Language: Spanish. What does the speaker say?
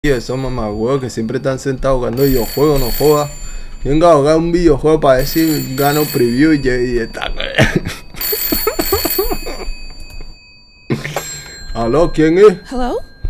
Y esos mamagüeos que siempre están sentados jugando videojuegos, no joda. Venga a jugar un videojuego para ver si gano preview y está. ¿Aló? ¿Quién es? Hello?